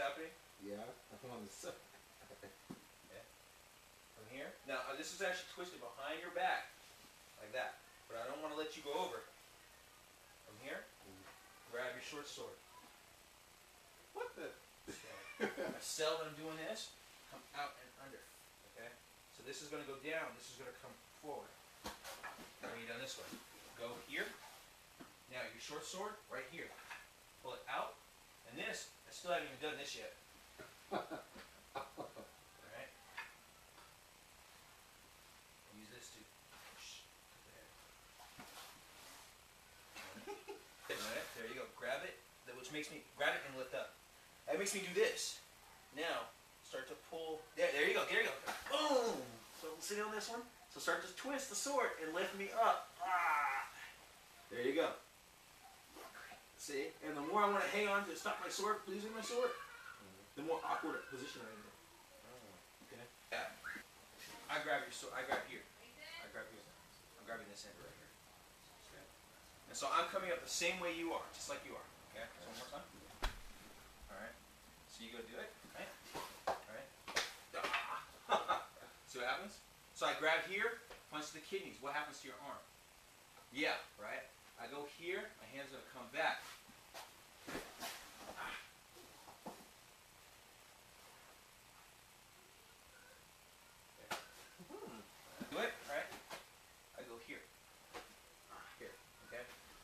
happening? Yeah, I'm on the side. Okay. From here. Now, this is actually twisted behind your back, like that. But I don't want to let you go over. From here, grab your short sword. What the? I sell when I'm doing this, come out and under. Okay? So this is going to go down, this is going to come forward. Bring it down this way. Go here. Now your short sword, right here. Pull it out. And this, I still haven't even done this yet. Alright? Use this to Alright, there you go. Grab it, which makes me, grab it and lift up. That makes me do this. Now, start to pull, there you go, there you go. Boom! So sit on this one. So start to twist the sword and lift me up. Ah! There you go. See? And the more I want to hang on to stop my sword, losing my sword, the more awkward a position I'm in. Okay? Yeah. I grab your sword, I grab here. I grab here. I'm grabbing this end right here. Okay? And so I'm coming up the same way you are, just like you are. Okay? So one more time. Alright. So you go do it. Alright? Alright? See what happens? So I grab here, punch the kidneys. What happens to your arm? Yeah, right? I go here, my hand's going to come back. Okay. Do it, right? I go here. Here, okay?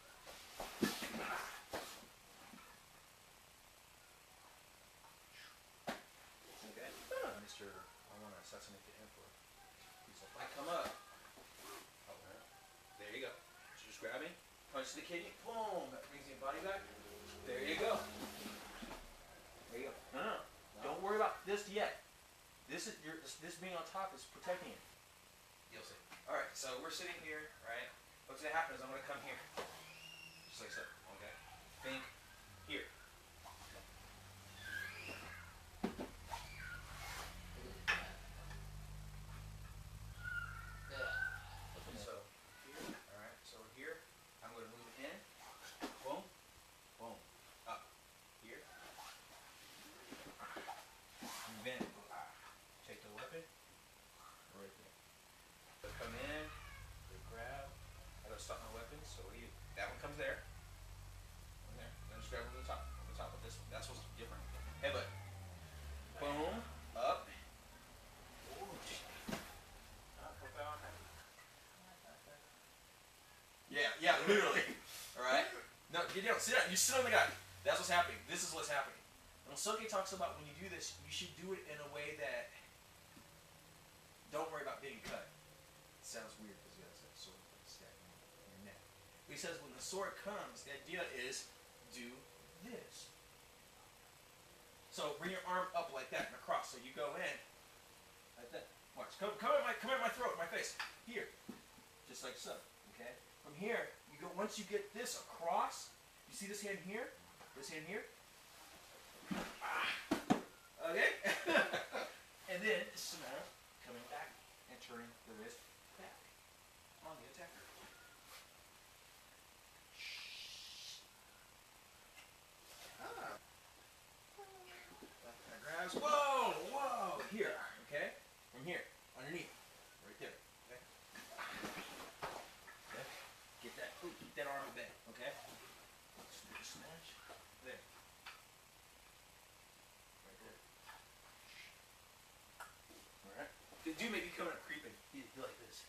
Okay? Mr. I want to assassinate the Emperor. I come up. Oh, there you go. So just grab me, punch the kidney, boom, that brings your body back. There you go. There you go. No. Don't worry about this yet. This being on top is protecting you. You'll see. Alright, so we're sitting here, right? What's going to happen is I'm going to come here. Just like so. Okay. Think here. So here, alright, so we're here. I'm going to move in. Boom. Boom. Up. Here. Move in. Take the weapon. Right there. So come in. Grab. I gotta stop my weapon, so what do you, that one comes there. One there. Then just grab over the top of this one. That's what's different. Headbutt. Boom. Up. Yeah, literally. Alright? No, get down, sit down. You sit on the guy. That's what's happening. This is what's happening. And Soke talks about when you do this, you should do it in a way that don't worry about being cut. It sounds weird because you have a sword stabbing in your neck. But he says when the sword comes, the idea is do this. So bring your arm up like that and across. So you go in like that. Watch. Come at my throat, my face. Here. Just like so. Okay? From here, you go, once you get this across, you see this hand here? This hand here? Okay? And then it's a matter of coming back and turning the wrist back on the attacker. That grabs. Whoa! Here, okay? From here, underneath, right there. Okay? Okay? Get that. Ooh, keep that arm in bed. Okay? Smash. There. Right there. Alright. The dude may be coming up creeping. He'd be like this.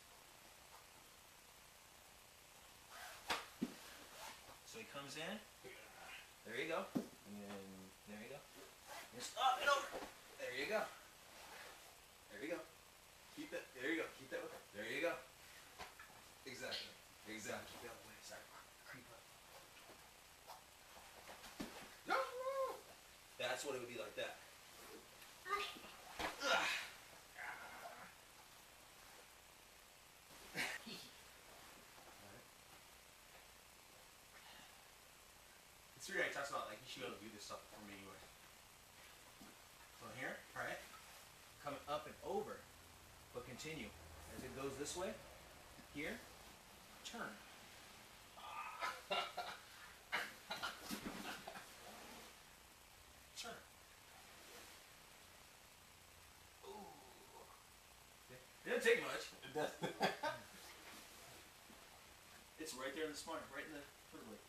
So he comes in. There you go. And there you go. Just up and over. There you go. There you go. Keep that. There you go. Keep that with it. There you go. Exactly. Exactly. Keep that away. Sorry. Creep up. That's what it would be like that. It's weird. He talks about like you should be able to do this stuff for me anyway. So here, right? Coming up and over, but continue as it goes this way. Here, turn. Turn. Didn't take much. It does. It's right there in the spine, right in the shoulder blade.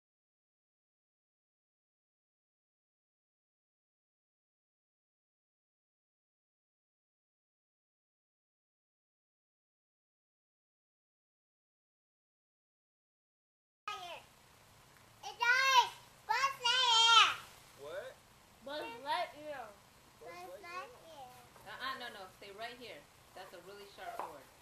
What? Buzz Lightyear. Buzz Lightyear? No, stay right here. That's a really sharp sword.